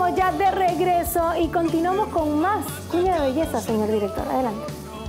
estamos ya de regreso y continuamos con más cuña de belleza, señor director. Adelante.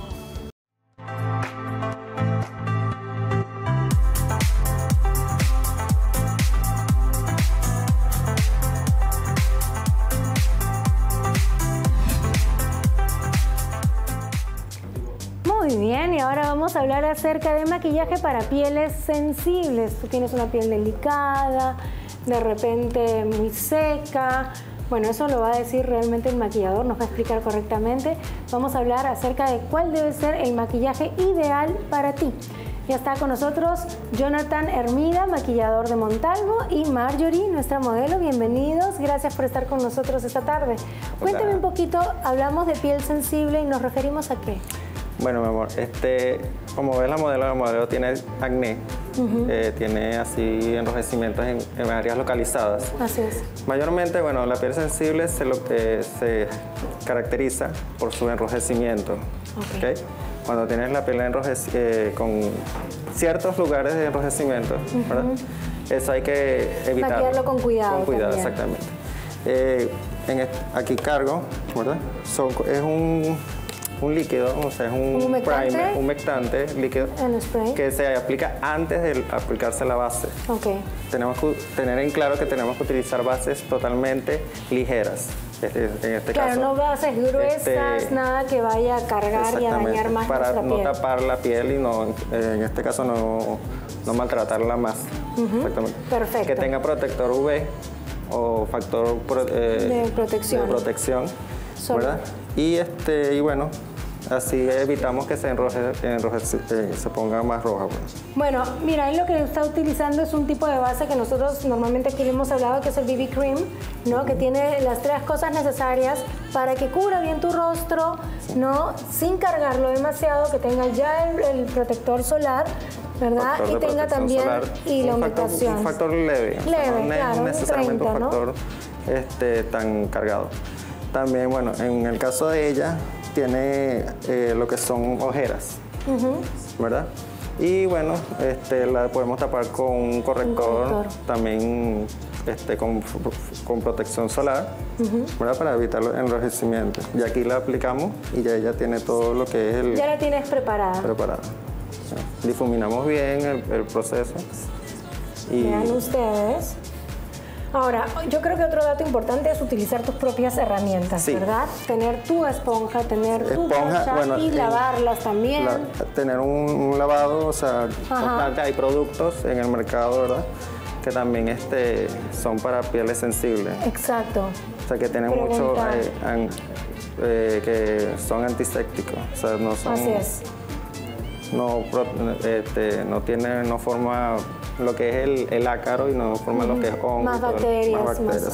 Muy bien, y ahora vamos a hablar acerca de maquillaje para pieles sensibles. Tú tienes una piel delicada, de repente muy seca. Bueno, eso lo va a decir realmente el maquillador, nos va a explicar correctamente. Vamos a hablar acerca de cuál debe ser el maquillaje ideal para ti. Ya está con nosotros Jonathan Hermida, maquillador de Montalvo, y Marjorie, nuestra modelo. Bienvenidos, gracias por estar con nosotros esta tarde. Cuéntame un poquito, hablamos de piel sensible y nos referimos a qué. Bueno, mi amor, como ves la modelo tiene acné, tiene así enrojecimientos en áreas localizadas. Así es. Mayormente, bueno, la piel sensible se caracteriza por su enrojecimiento. ¿Okay? Cuando tienes la piel con ciertos lugares de enrojecimiento, ¿verdad? Eso hay que evitarlo. Maquillarlo con cuidado. Con cuidado, también. Exactamente. Aquí cargo, ¿verdad? Es un líquido, o sea, es un primer, un humectante líquido que se aplica antes de aplicarse la base. Okay. Tenemos que tener en claro que tenemos que utilizar bases totalmente ligeras. En este caso, no bases gruesas, nada que vaya a cargar y a dañar más para nuestra piel. No tapar la piel y en este caso no maltratarla más. Exactamente. Perfecto. Que tenga protector UV o factor de protección. ¿Verdad? Y bueno, así evitamos que se ponga más roja. Bueno, mira, ahí lo que está utilizando es un tipo de base que nosotros normalmente aquí hemos hablado, que es el BB Cream, ¿no? Que tiene las 3 cosas necesarias para que cubra bien tu rostro, ¿no? Sin cargarlo demasiado, que tenga ya el protector solar, ¿verdad? Y tenga también la humectación. Un factor leve. Leve, claro, no necesariamente 30, un factor tan cargado. También, bueno, en el caso de ella, tiene lo que son ojeras, ¿verdad? Y bueno, la podemos tapar con un corrector. También con protección solar, ¿verdad? Para evitar el enrojecimiento. Y aquí la aplicamos y ya ella tiene todo lo que es Ya la tienes preparada. Difuminamos bien el proceso. Vean ustedes. Ahora, yo creo que otro dato importante es utilizar tus propias herramientas, ¿verdad? Tener tu esponja, tener tu brocha y lavarlas también. Tener un lavado, o sea, hay productos en el mercado, ¿verdad? Que también son para pieles sensibles. Exacto. O sea, que tienen mucho, que son antisépticos, o sea, no son... Así es. No forma lo que es el ácaro y no forma lo que es hongo. Más bacterias.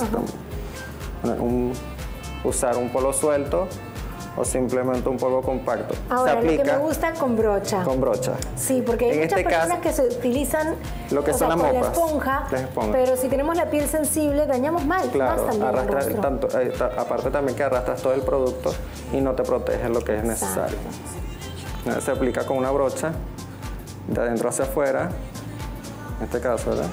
Usar un polvo suelto o simplemente un polvo compacto. Ahora, lo que me gusta con brocha. Con brocha. Sí, porque hay muchas personas que se utilizan lo que son las mopas, la esponja, pero si tenemos la piel sensible dañamos más también aparte también que arrastras todo el producto y no te protege lo que es necesario. Se aplica con una brocha de adentro hacia afuera, en este caso, ¿verdad?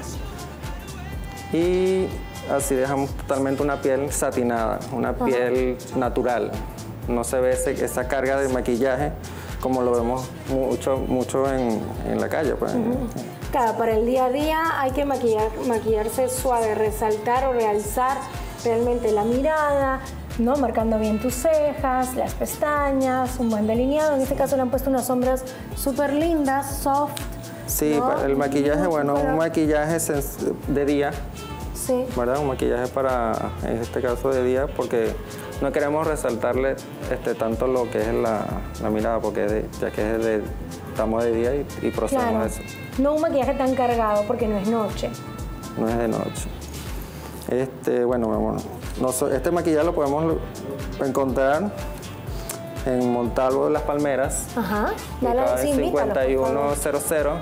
Y así dejamos totalmente una piel satinada, una piel natural. No se ve esa carga de maquillaje como lo vemos mucho en la calle. Pues. Claro, para el día a día hay que maquillarse suave, resaltar o realzar realmente la mirada, ¿no? Marcando bien tus cejas, las pestañas, un buen delineado. En este caso le han puesto unas sombras súper lindas, soft. Sí, ¿no? El maquillaje, bueno, un maquillaje de día, ¿verdad? Un maquillaje en este caso de día, porque no queremos resaltarle tanto lo que es la mirada, porque ya que estamos de día y procedemos a eso. No un maquillaje tan cargado, porque no es noche. No es de noche. Bueno, mi amor, este maquillaje lo podemos encontrar en Montalvo de las Palmeras, dale, sí, 5100,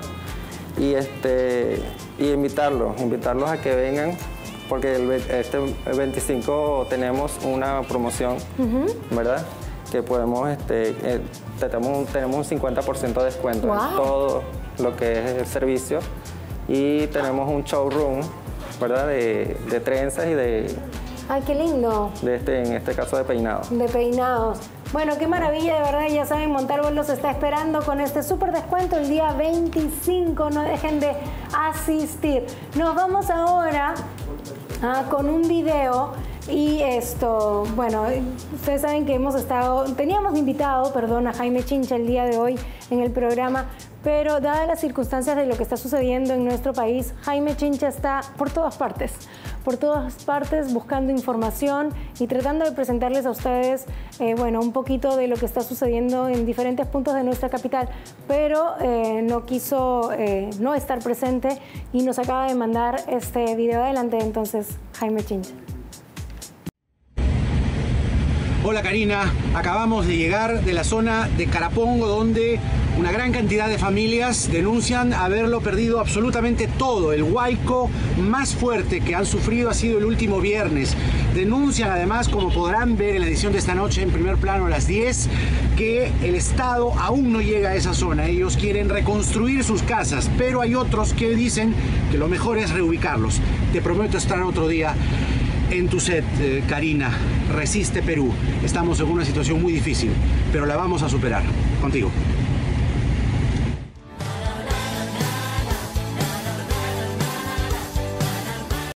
y invitarlos a que vengan, porque el 25 tenemos una promoción, ¿verdad? Que podemos, tenemos un 50% de descuento en todo lo que es el servicio, y tenemos un showroom, ¿verdad? De trenzas y de Ay, qué lindo. En este caso de peinados. De peinados. Bueno, qué maravilla, de verdad. Ya saben, Montalvo los está esperando con este súper descuento el día 25. No dejen de asistir. Nos vamos ahora con un video. Y esto, bueno, ustedes saben que teníamos invitado, a Jaime Chincha el día de hoy en el programa, pero dadas las circunstancias de lo que está sucediendo en nuestro país, Jaime Chincha está por todas partes buscando información y tratando de presentarles a ustedes, un poquito de lo que está sucediendo en diferentes puntos de nuestra capital, pero no quiso no estar presente y nos acaba de mandar este video. Adelante entonces, Jaime Chincha. Hola Karina, acabamos de llegar de la zona de Carapongo, donde una gran cantidad de familias denuncian haberlo perdido absolutamente todo. El huaico más fuerte que han sufrido ha sido el último viernes. Denuncian además, como podrán ver en la edición de esta noche en primer plano a las 10, que el Estado aún no llega a esa zona. Ellos quieren reconstruir sus casas, pero hay otros que dicen que lo mejor es reubicarlos. Te prometo estar otro día en tu set, Karina. Resiste Perú. Estamos en una situación muy difícil, pero la vamos a superar. Contigo.